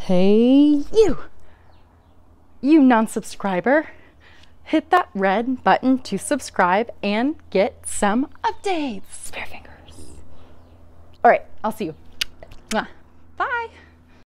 Hey, you non-subscriber, hit that red button to subscribe and get some updates. Spare fingers. All right, I'll see you. Mwah.